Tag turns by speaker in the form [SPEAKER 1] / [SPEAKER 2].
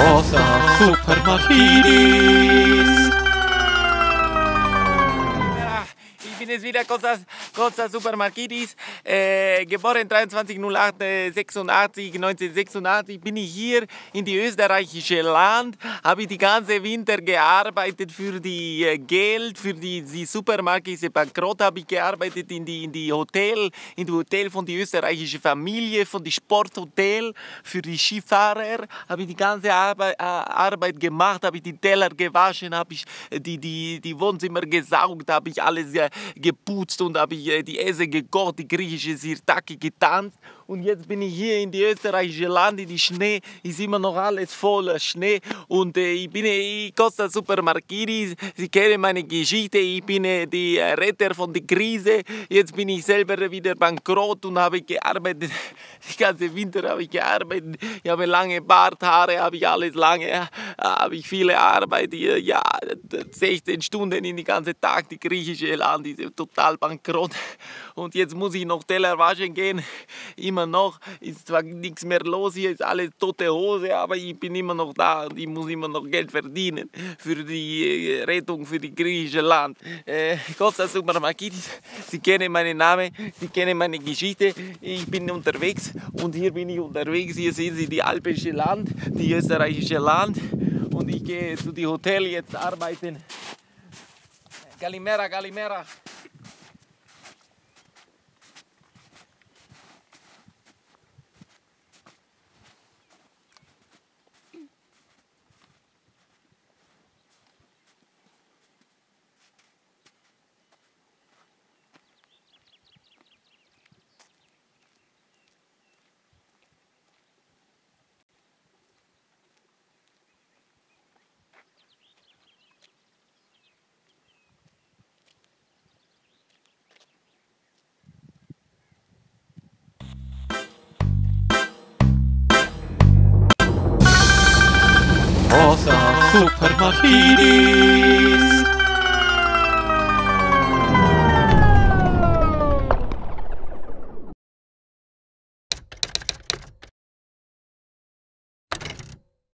[SPEAKER 1] Rosa Supermarkinis.
[SPEAKER 2] Ich bin jetzt wieder Costa Supermarkinis, geboren 1986 bin ich hier in die österreichische Land, habe die ganze Winter gearbeitet für die Geld, für die Supermarkets bankrott, habe ich gearbeitet in die Hotel von der österreichischen Familie, von die Sporthotel, für die Skifahrer, habe ich die ganze Arbeit gemacht, habe ich die Teller gewaschen, habe ich die Wohnzimmer gesaugt, habe ich alles geputzt und habe ich die Essen gekocht, die griechische Sirtaki getanzt. Und jetzt bin ich hier in die österreichische Land, in die Schnee, ist immer noch alles voller Schnee. Und ich bin Costa Supermarkinis, Sie kennen meine Geschichte, ich bin der Retter von der Krise. Jetzt bin ich selber wieder bankrott und habe gearbeitet, die ganze Winter habe ich gearbeitet. Ich habe lange Barthaare, habe ich alles lange, habe ich viele Arbeit hier, ja, 16 Stunden in den ganzen Tag, die griechische Land ist total bankrott. Und jetzt muss ich noch Teller waschen gehen, immer noch, ist zwar nichts mehr los, hier ist alles tote Hose, aber ich bin immer noch da und ich muss immer noch Geld verdienen für die Rettung für die griechische Land. Costa Supermarkinis, Sie kennen meinen Namen, Sie kennen meine Geschichte, ich bin unterwegs und hier bin ich unterwegs, hier sehen Sie die alpische Land, die österreichische Land und ich gehe zu dem Hotel jetzt arbeiten. Kalimera, Kalimera.
[SPEAKER 1] Rosa Supermarkinis.